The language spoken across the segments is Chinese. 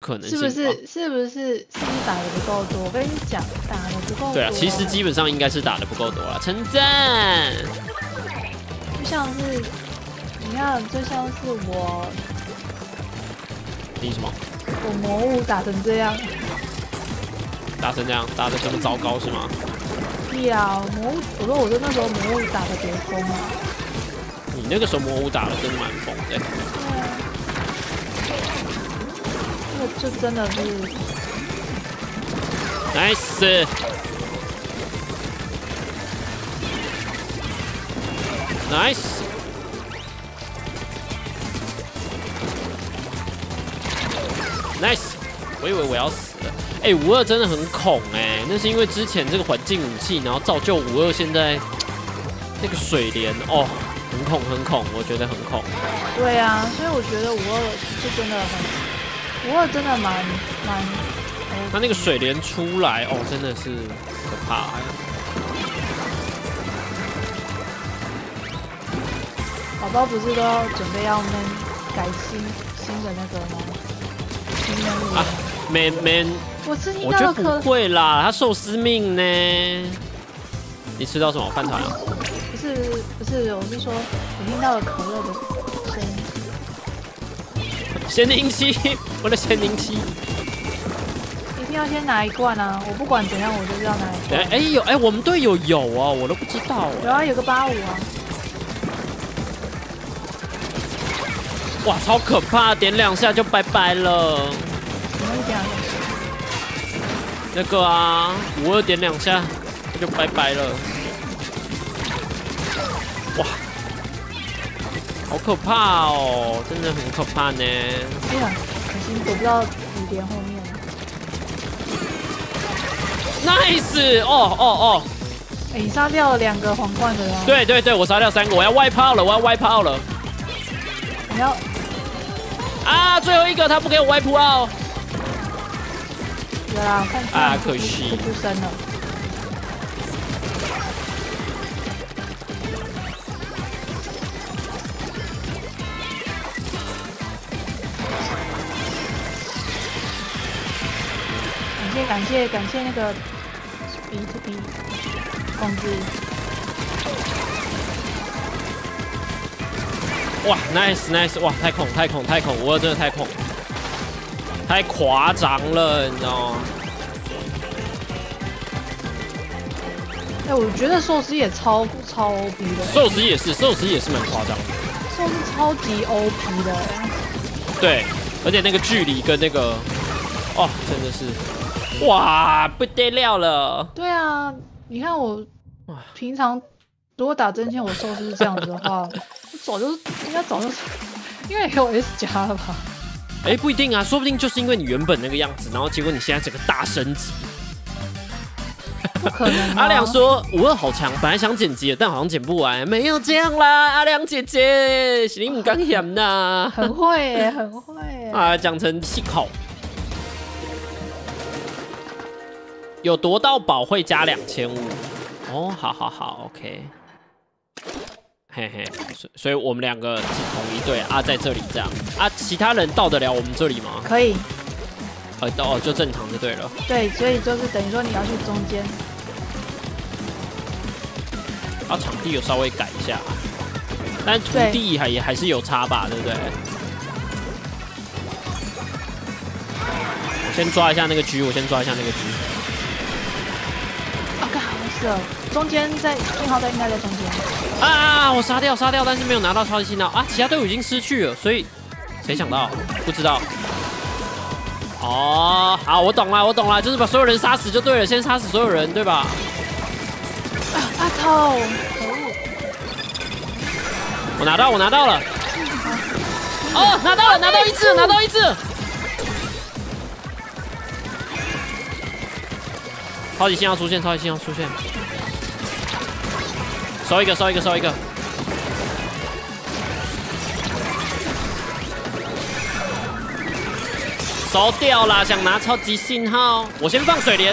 可能性吧。 是不是打的不够多？我跟你讲，打的不够多。 对啊，其实基本上应该是打的不够多啦，称赞。 就像是，你看，就像是你什么？ 我魔物打成这样。 打成这样，打的这么糟糕是吗？ 对啊，我说那时候魔物打的多疯啊！ 你那个时候魔物打的真的蛮疯的。 对啊，那个就真的是 nice。nice。nice。我以为我要死了。哎，52真的很恐哎，那是因为之前这个环境武器，然后造就52现在那个水莲哦，很恐，我觉得很恐。 对啊，所以我觉得52就真的52真的蛮， 他那个水莲出来哦，真的是可怕。 宝宝不是都要准备要改新的那个吗？新任务啊 ，man， 我吃听我到的觉得不会啦，他寿司命呢。你吃到什么饭团啊？ 不是，我是说我听到了可乐的声音。 咸宁七，我的咸宁七。 一定要先拿一罐啊！我不管怎样，我就是要拿一罐。 哎，我们队友有啊，我都不知道。 有啊，有个85啊。 哇，超可怕，点2下就拜拜了。 什么点2下？ 那个啊，52点2下就拜拜了。哇，好可怕哦，真的很可怕呢。 哎呀，可惜躲不到雨帘后面。 Nice！ 哦。 哎，你杀掉了2个皇冠的吗？ 对，我杀掉3个，我要wipe out了， 你要啊，最后一个他不给我wipe out。 有啦，看啊，可惜出生了。感谢那个 B to B 控制。 哇 ，nice， 哇，太恐，52真的太恐，太夸张了，你知道吗？ 哎，我觉得寿司也超 OP 的。 寿司也是蛮夸张的。 寿司超级 OP 的。 对，而且那个距离跟那个，哦，真的是，哇，不得了了。 对啊，你看我平常如果打真枪，我寿司是这样子的话，我应该早就应该也有 S 加了吧？ 哎，不一定啊，说不定就是因为你原本那个样子，然后结果你现在整个大升级。 不可能、啊。 阿良说52好强，本来想剪辑的，但好像剪不完，没有这样啦，阿良姐姐，是你唔敢嫌呐。 很会耶，很会耶。 啊，讲成细口。有夺到宝会加2500。哦，好 ，OK。嘿嘿，所以我们2个是同一队啊，在这里这样啊，其他人到得了我们这里吗？ 可以。 就正常就对了。 对，所以就是等于说你要去中间。 啊，场地有稍微改一下，但土地还是有差吧，对不对？我先抓一下那个狙， 啊，干好事了，中间信号在应该在中间。 啊！我杀掉，但是没有拿到超级信号啊！其他队伍已经失去了，所以谁想到？不知道。哦，好，我懂了，就是把所有人杀死就对了，先杀死所有人，对吧？ 操！可恶！ 我拿到了。哦，拿到一只。超级信号出现，收一个。收掉啦，想拿超级信号，我先放水莲。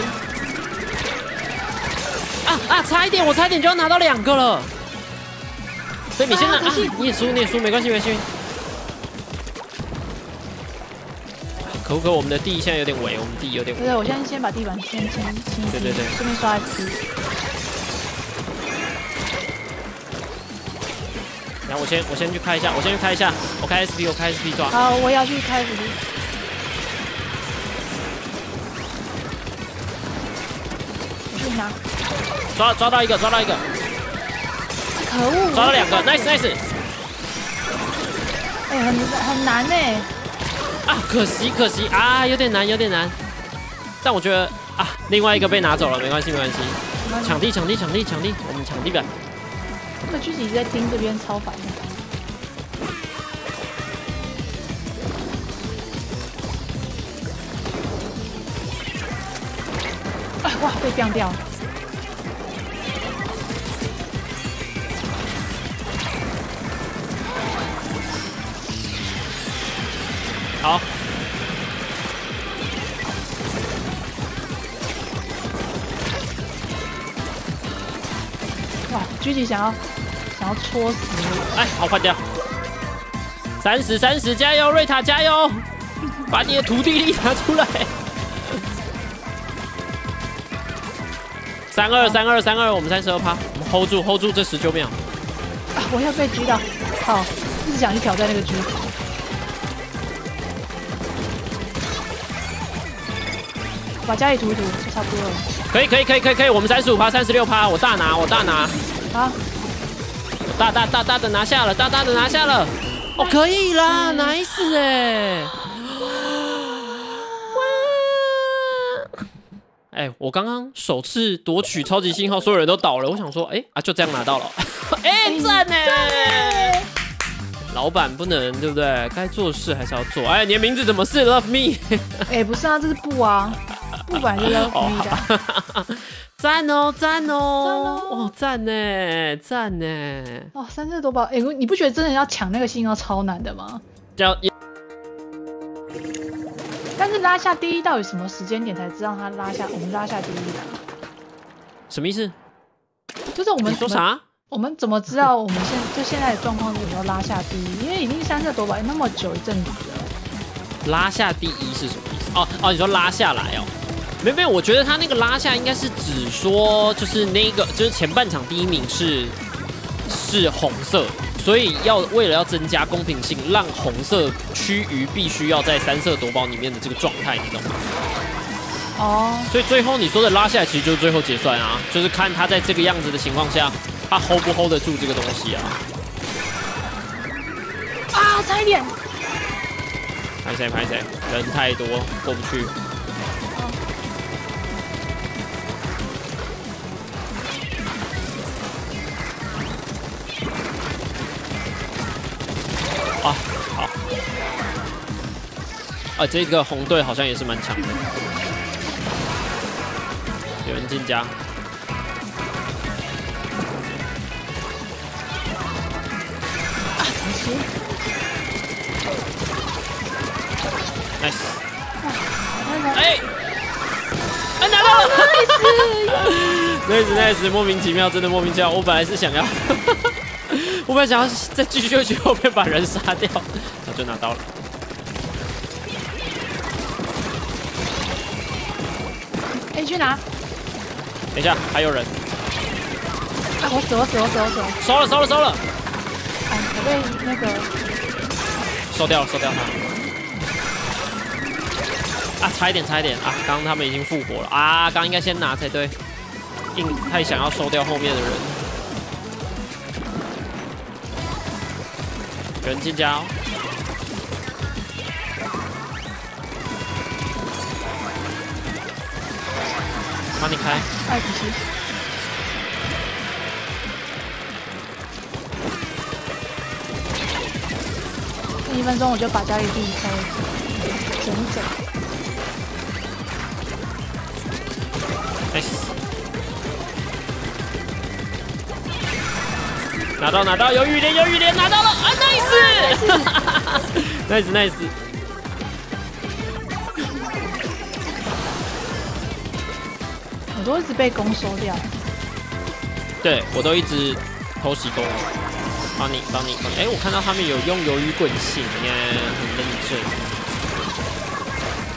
差一点，我差一点就要拿到2个了。所以你先拿你也输，没关系。可可我们的地现在有点围，我们地有点围。 对，我先把地板先清一清， 对， 顺便刷一次。 然后我先去开一下，我开 SP 抓。 好，我也要去开 SP。我去拿。 抓到一个。 可恶！ 抓到2个 ，nice。 哎，很难哎。 啊，可惜啊，有点难。但我觉得啊，另外一个被拿走了，没关系。抢地，我们抢地板。 这个狙击一直在盯这边，超烦的。哎，哇，被掉掉。 好。 哇，狙击想要戳死我！ 哎，好，换掉。30，加油，瑞塔加油！把你的土地力拿出来。32，我们32%，我们 hold 住这19秒。 啊，我要被狙到！好，一直想去挑战那个狙。把家里涂一涂就差不多了。 可以，我们35%、36%，我大拿。 好， 大的拿下了，哦，可以啦 ，nice 哎！哎，我刚刚首次夺取超级信号，所有人都倒了，我想说，就这样拿到了，赞哎！老板不能对不对？该做的事还是要做。哎，你的名字怎么是 Love Me？ 不是啊，这是布啊，布本来就 Love Me 的。 赞哦，哦，赞呢！ 哦，3次夺宝，你不觉得真的要抢那个信号超难的吗？但是拉下第一到底什么时间点才知道他我们拉下第一的？ 什么意思？ 就是我们你说啥？ 我们怎么知道我们现在的状况是有没有拉下第一？因为已经3次夺宝那么久一阵子了。 拉下第一是什么意思？哦，你说拉下来哦？没有，我觉得他那个拉下应该是指说，就是就是前半场第1名是红色，所以为了要增加公平性，让红色趋于必须要在3色夺宝里面的这个状态，你懂吗？ 哦， 所以最后你说的拉下来，其实就是最后结算啊，就是看他在这个样子的情况下，他 hold 不 hold 得住这个东西啊？ 啊，差一点！ 拍谁？人太多，过不去。啊，好。啊，这个红队好像也是蛮强的。有人进家。 啊，怎么行 ？Nice。 哎， 拿到了 ！Nice， 莫名其妙，真的莫名其妙。我本来是想要。我本来想要再继续去后面把人杀掉，那就拿到了。 去拿。 等一下，还有人。 啊！我死了！ 收了！ 哎，我被那个收掉他。啊，差一点啊！刚刚他们已经复活了啊！刚应该先拿才对，太想要收掉后面的人。有人进家哦。帮你开。 哎，不行。剩1分钟我就把家里地开整整。 Nice。拿到，有雨莲拿到了啊 ！Nice。 我都一直被攻收掉。 对，我都一直偷袭攻。帮你。哎，我看到他们有用鱿鱼滚醒耶，很认真。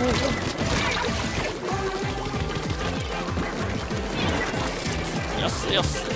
要死要死！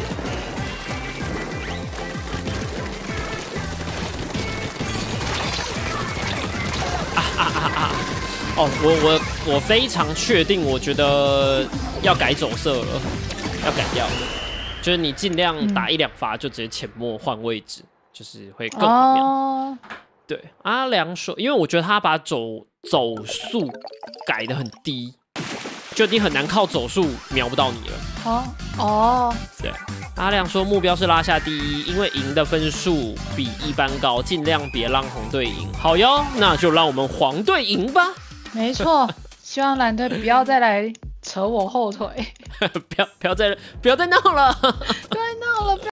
哦，我非常确定，我觉得要改走色了，要改掉，就是你尽量打1、2发就直接潜没换位置，就是会更好瞄。对，阿良说，因为我觉得他把走速改得很低，就你很难靠走速瞄不到你了。 哦， 对，阿良说目标是拉下第1，因为赢的分数比一般高，尽量别让红队赢。好哟，那就让我们黄队赢吧。 没错，希望蓝队不要再来扯我后腿， 不要再闹了， 不要闹了。